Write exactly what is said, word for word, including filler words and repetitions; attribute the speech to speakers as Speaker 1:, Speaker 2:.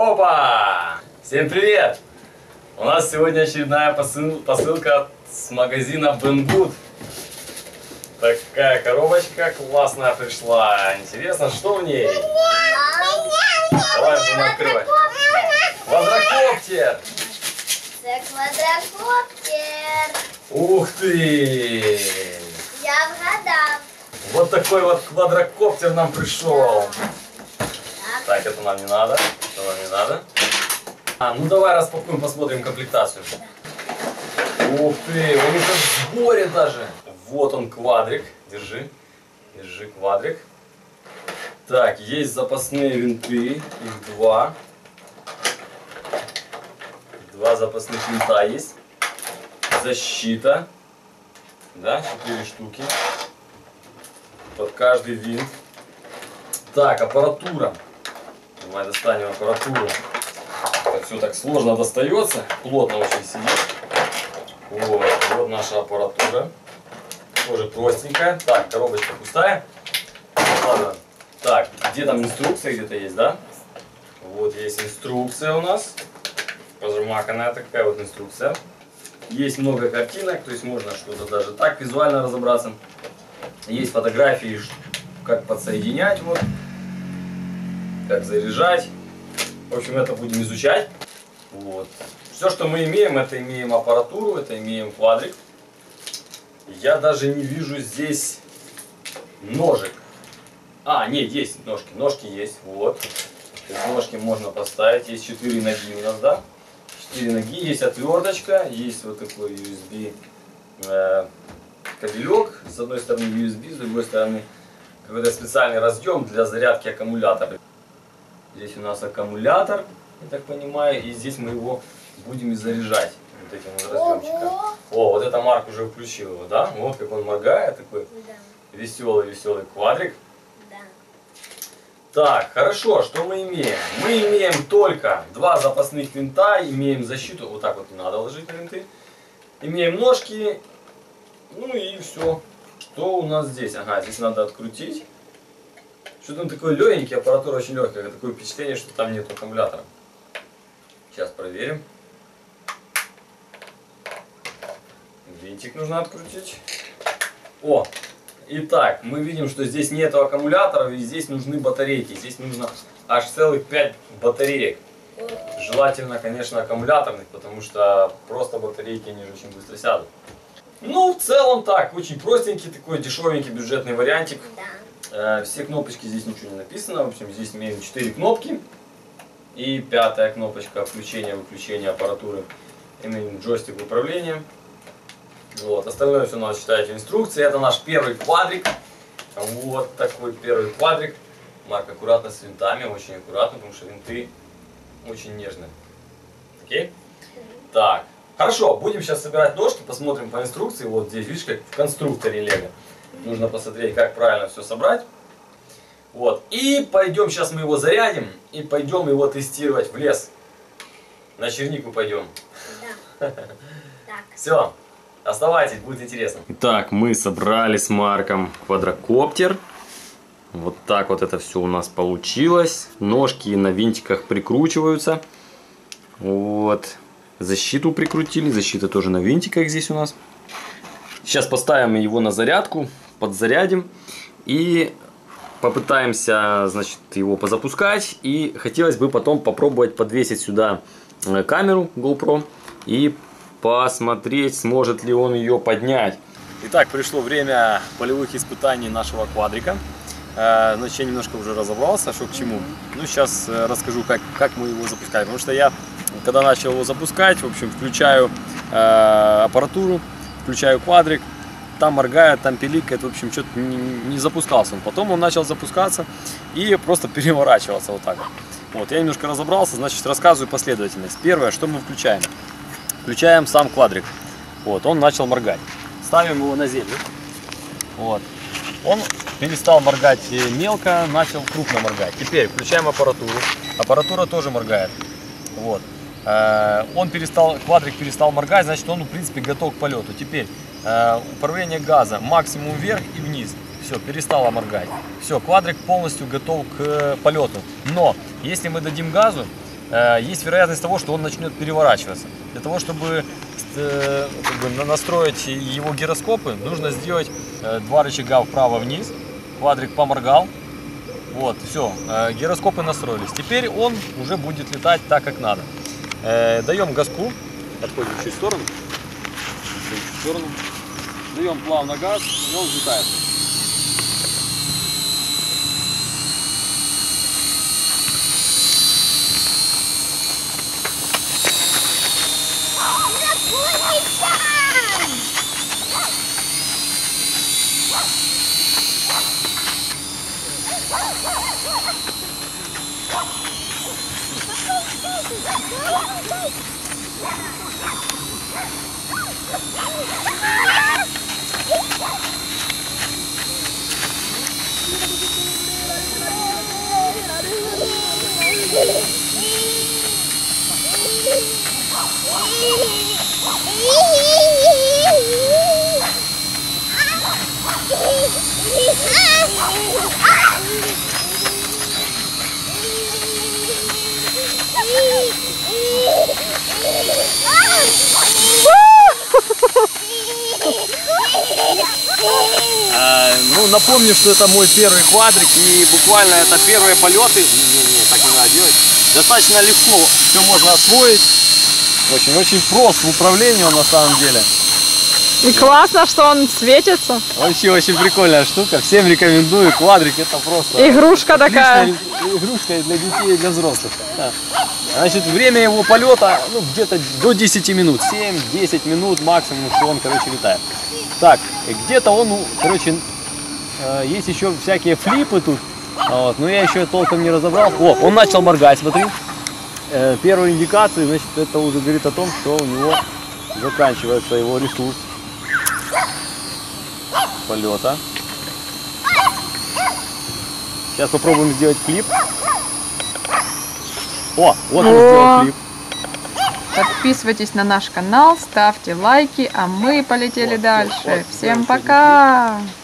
Speaker 1: Опа! Всем привет! У нас сегодня очередная посыл, посылка с магазина Banggood. Такая коробочка классная пришла. Интересно, что в ней? Давай будем открывать. Квадрокоптер!
Speaker 2: Это квадрокоптер!
Speaker 1: Ух ты!
Speaker 2: Я вгадал.
Speaker 1: Вот такой вот квадрокоптер нам пришел.
Speaker 2: Так.
Speaker 1: Так, это нам не надо. Это нам не надо. А, ну давай распакуем, посмотрим комплектацию. Ух ты, он уже в сборе даже. Вот он, квадрик. Держи. Держи квадрик. Так, есть запасные винты. Их два. Два запасных винта есть. Защита. Да, четыре штуки. Под каждый винт. Так, аппаратура. Давай достанем аппаратуру. Это все так сложно достается. Плотно очень сидит. Вот, вот наша аппаратура. Тоже простенькая. Так, коробочка пустая. Ладно. Так, где там инструкция где-то есть, да? Вот есть инструкция у нас. Пожмаканная такая вот инструкция. Есть много картинок, то есть можно что-то даже так визуально разобраться. Есть фотографии, как подсоединять, вот, как заряжать. В общем, это будем изучать. Вот. Все, что мы имеем, это имеем аппаратуру, это имеем квадрик. Я даже не вижу здесь ножек. А, нет, есть ножки. Ножки есть, вот. Ножки можно поставить. Есть четыре ноги у нас, да? четыре ноги, есть отверточка, есть вот такой ю эс би э, кабелек. С одной стороны ю эс би, с другой стороны какой-то специальный разъем для зарядки аккумулятора. Здесь у нас аккумулятор, я так понимаю, и здесь мы его будем и заряжать вот этим вот разъемчиком. О, вот это Марк уже включил его, да? Вот как он моргает, такой веселый-веселый квадрик. Так, хорошо, что мы имеем? Мы имеем только два запасных винта, имеем защиту, вот так вот не надо ложить на винты. Имеем ножки, ну и все. Что у нас здесь? Ага, здесь надо открутить. Что-то он такой легенький, аппаратура очень легкая, такое впечатление, что там нет аккумулятора. Сейчас проверим. Винтик нужно открутить. О! Итак, мы видим, что здесь нету аккумуляторов и здесь нужны батарейки. Здесь нужно аж целых пять батареек. Желательно, конечно, аккумуляторных, потому что просто батарейки они же очень быстро сядут. Ну, в целом так, очень простенький такой дешевенький бюджетный вариантик. Да. Все кнопочки, здесь ничего не написано. В общем, здесь имеем четыре кнопки. И пятая кнопочка включения-выключения аппаратуры. Имеем джойстик управления. Вот, остальное все у нас читайте инструкции. Это наш первый квадрик. Вот такой первый квадрик. Марк, аккуратно с винтами, очень аккуратно, потому что винты очень нежные. Окей? Так, хорошо, будем сейчас собирать ножки, посмотрим по инструкции. Вот здесь, видишь, как в конструкторе Лего. Нужно посмотреть, как правильно все собрать. Вот, и пойдем, сейчас мы его зарядим, и пойдем его тестировать в лес. На чернику пойдем. Да. Все. Оставайтесь, будет интересно. Итак, мы собрали с Марком квадрокоптер. Вот так вот это все у нас получилось. Ножки на винтиках прикручиваются. Вот. Защиту прикрутили. Защита тоже на винтиках здесь у нас. Сейчас поставим его на зарядку. Подзарядим. И попытаемся, значит, его позапускать. И хотелось бы потом попробовать подвесить сюда камеру GoPro. И посмотреть, сможет ли он ее поднять. Итак, пришло время полевых испытаний нашего квадрика. Э, значит, я немножко уже разобрался, что к чему. Ну, сейчас э, расскажу, как, как мы его запускаем. Потому что я, когда начал его запускать, в общем, включаю э, аппаратуру, включаю квадрик, там моргает, там пиликает, в общем, что-то не, не запускался он. Потом он начал запускаться и просто переворачивался вот так вот. Вот, я немножко разобрался, значит, рассказываю последовательность. Первое, что мы включаем. Включаем сам квадрик. Вот, он начал моргать. Ставим его на землю. Вот. Он перестал моргать мелко, начал крупно моргать. Теперь включаем аппаратуру. Аппаратура тоже моргает. Вот. Он перестал, квадрик перестал моргать, значит, он, в принципе, готов к полету. Теперь управление газа максимум вверх и вниз. Все, перестало моргать. Все, квадрик полностью готов к полету. Но, если мы дадим газу, э, есть вероятность того, что он начнет переворачиваться. Для того, чтобы э, как бы, настроить его гироскопы, нужно сделать э, два рычага вправо-вниз. Квадрик поморгал. Вот, все, э, гироскопы настроились. Теперь он уже будет летать так, как надо. Э, даем газку. Отходим чуть в сторону. Чуть в сторону. Даем плавно газ, и он взлетает. Ну, напомню, что это мой первый квадрик, и буквально это первые полеты. Не, не, так не надо делать. Достаточно легко все можно освоить. Очень-очень прост в управлении он на самом деле.
Speaker 3: И классно, что он светится.
Speaker 1: Вообще очень прикольная штука. Всем рекомендую. Квадрик это просто
Speaker 3: Игрушка такая.
Speaker 1: Игрушка и для детей, и для взрослых. Да. Значит, время его полета ну, где-то до десяти минут. семь-десять минут максимум, что он, короче, летает. Так, где-то он, короче, есть еще всякие флипы тут. Вот, но я еще толком не разобрал. О, он начал моргать, смотри. Первые индикации, значит, это уже говорит о том, что у него заканчивается его ресурс полета. Сейчас попробуем сделать флип. О, вот он сделал флип.
Speaker 3: Подписывайтесь на наш канал, ставьте лайки, а мы полетели
Speaker 1: Вот,
Speaker 3: дальше.
Speaker 1: вот, вот,
Speaker 3: Всем
Speaker 1: дальше
Speaker 3: пока!